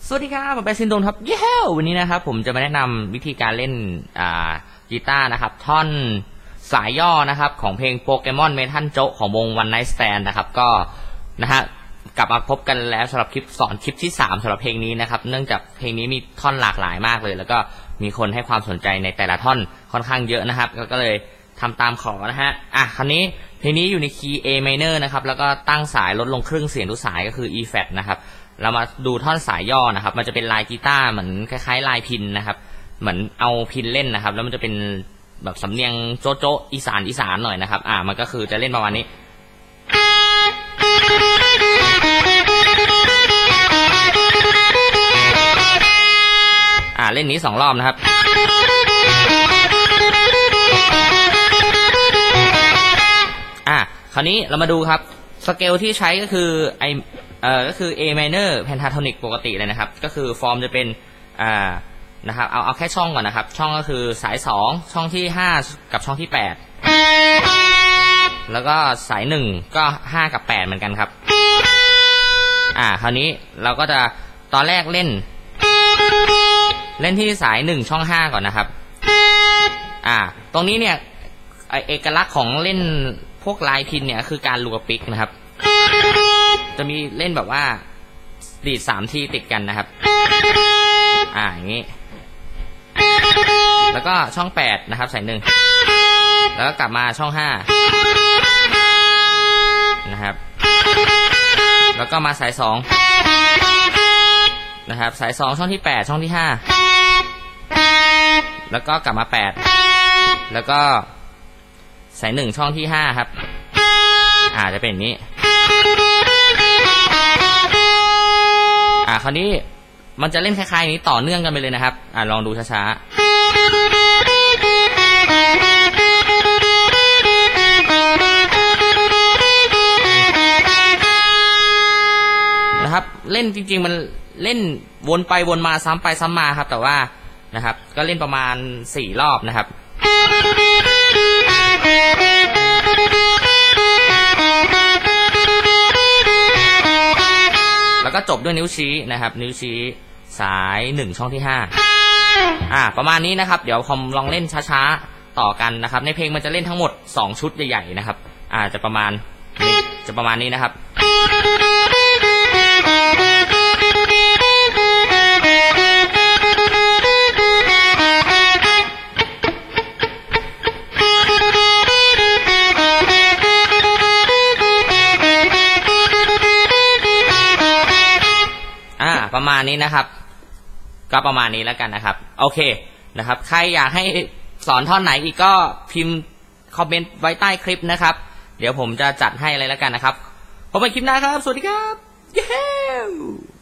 สวัสดีครับผมเป็นซินโดนครับเย้วันนี้นะครับผมจะมาแนะนำวิธีการเล่นกีตาร์นะครับท่อนสายย่อนะครับของเพลงโปเกมอนเมทัลโจะของวง One Night Stand นะครับก็นะฮะกลับมาพบกันแล้วสำหรับคลิปสอนคลิปที่3สำหรับเพลงนี้นะครับเนื่องจากเพลงนี้มีท่อนหลากหลายมากเลยแล้วก็มีคนให้ความสนใจในแต่ละท่อนค่อนข้างเยอะนะครับก็เลยทำตามขอนะฮะคราวนี้เพลงนี้อยู่ในคีย์ A minor นะครับแล้วก็ตั้งสายลดลงครึ่งเสียงทุกสายก็คือ E flat นะครับเรามาดูท่อนสายย่อนะครับมันจะเป็นลายกีตาร์เหมือนคล้ายๆลายพินนะครับเหมือนเอาพินเล่นนะครับแล้วมันจะเป็นแบบสำเนียงโจ๊ะอีสานหน่อยนะครับมันก็คือจะเล่นประมาณนี้เล่นนี้2รอบนะครับคราวนี้เรามาดูครับสเกลที่ใช้ก็คือก็คือ A minor pentatonic ปกติเลยนะครับก็คือฟอร์มจะเป็นนะครับเอาแค่ช่องก่อนนะครับช่องก็คือสาย2ช่องที่5กับช่องที่8แล้วก็สาย1ก็5กับ8เหมือนกันครับคราวนี้เราก็จะตอนแรกเล่นที่สาย1ช่อง5ก่อนนะครับตรงนี้เนี่ยเอกลักษณ์ของเล่นพวกลายพินเนี่ยคือการรัวปิกนะครับจะมีเล่นแบบว่าดีด3ทีติดกันนะครับอย่างนี้แล้วก็ช่อง8นะครับสาย1แล้วก็กลับมาช่อง5นะครับแล้วก็มาสาย2นะครับสาย2ช่องที่8ช่องที่5แล้วก็กลับมา8แล้วก็สาย1ช่องที่5ครับจะเป็นอย่างนี้คราวนี้มันจะเล่นคล้ายๆนี้ต่อเนื่องกันไปเลยนะครับลองดูช้าๆนะครับเล่นจริงๆมันเล่นวนไปวนมาซ้ำไปซ้ำมาครับแต่ว่านะครับก็เล่นประมาณ4รอบนะครับแล้วก็จบด้วยนิ้วชี้นะครับนิ้วชี้สาย1ช่องที่5ประมาณนี้นะครับเดี๋ยวคอมลองเล่นช้าๆต่อกันนะครับในเพลงมันจะเล่นทั้งหมด2ชุดใหญ่ๆนะครับจะประมาณนี้นะครับประมาณนี้นะครับก็ประมาณนี้แล้วกันนะครับโอเคนะครับใครอยากให้สอนท่อนไหนอีกก็พิมพ์คอมเมนต์ไว้ใต้คลิปนะครับเดี๋ยวผมจะจัดให้อะไรแล้วกันนะครับพบกันคลิปหน้าครับสวัสดีครับเย้